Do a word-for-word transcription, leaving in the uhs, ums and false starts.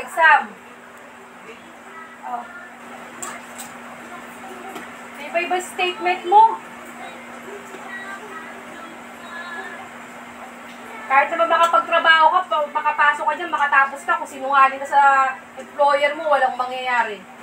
exam. Oh. May iba iba statement mo. Kahit naman makapagtrabaho ka, makapasok ka dyan, makatapos ka, kung sinungaling ka sa employer mo, walang mangyayari.